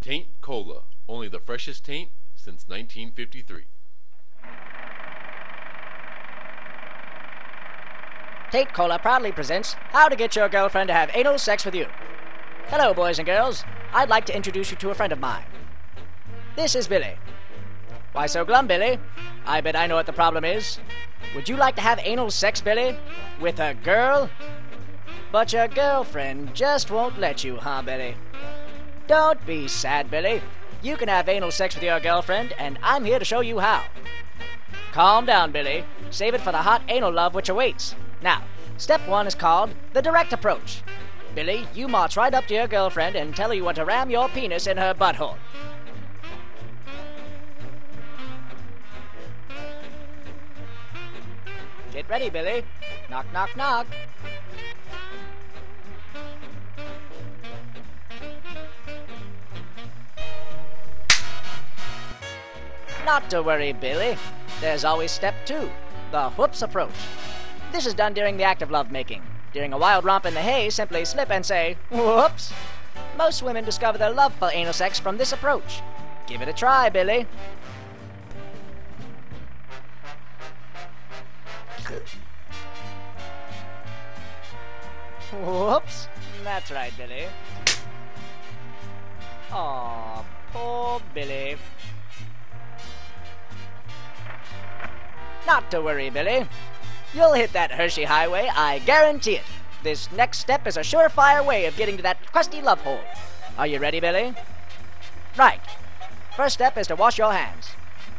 Taint Cola, only the freshest taint since 1953. Tate Cola proudly presents How to Get Your Girlfriend to Have Anal Sex with You. Hello, boys and girls. I'd like to introduce you to a friend of mine. This is Billy. Why so glum, Billy? I bet I know what the problem is. Would you like to have anal sex, Billy? With a girl? But your girlfriend just won't let you, huh, Billy? Don't be sad, Billy. You can have anal sex with your girlfriend, and I'm here to show you how. Calm down, Billy. Save it for the hot anal love which awaits. Now, step 1 is called the direct approach. Billy, you march right up to your girlfriend and tell her you want to ram your penis in her butthole. Get ready, Billy. Knock, knock, knock. Not to worry, Billy. There's always step 2, the whoops approach. This is done during the act of lovemaking. During a wild romp in the hay, simply slip and say, whoops. Most women discover their love for anal sex from this approach. Give it a try, Billy. Whoops. That's right, Billy. Aw, poor Billy. Not to worry, Billy. You'll hit that Hershey highway, I guarantee it. This next step is a surefire way of getting to that crusty love hole. Are you ready, Billy? Right. First step is to wash your hands.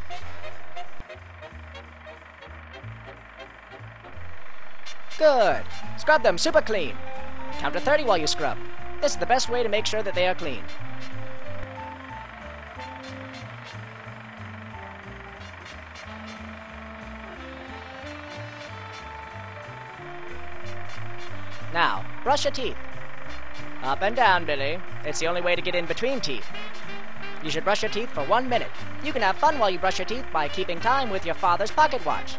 Good. Scrub them super clean. Count to 30 while you scrub. This is the best way to make sure that they are clean. Now, brush your teeth. Up and down, Billy. It's the only way to get in between teeth. You should brush your teeth for 1 minute. You can have fun while you brush your teeth by keeping time with your father's pocket watch.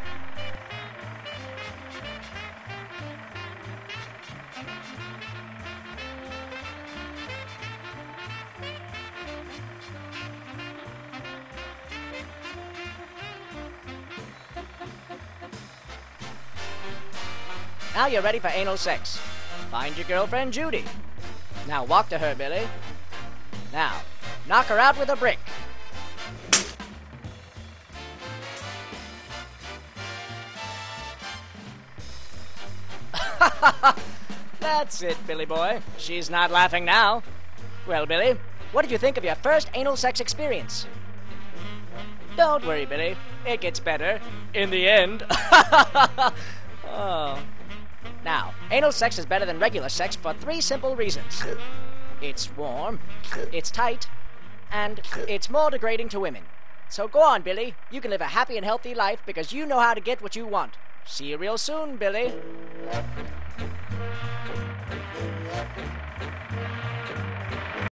Now you're ready for anal sex. Find your girlfriend, Judy. Now walk to her, Billy. Now, knock her out with a brick. That's it, Billy boy. She's not laughing now. Well, Billy, what did you think of your first anal sex experience? Don't worry, Billy. It gets better. In the end. Oh. Now, anal sex is better than regular sex for 3 simple reasons. It's warm, it's tight, and it's more degrading to women. So go on, Billy. You can live a happy and healthy life because you know how to get what you want. See you real soon, Billy.